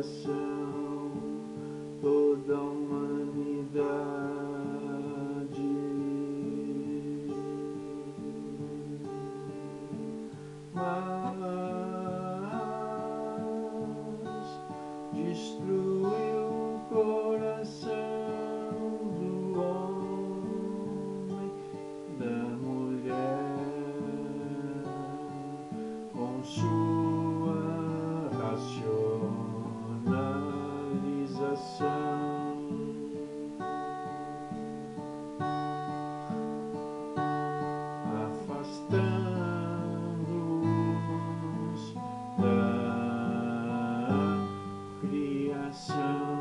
coração toda a humanidade. Mas destruiu o coração do homem, da mulher, com sua racionalização, afastando-os da criação.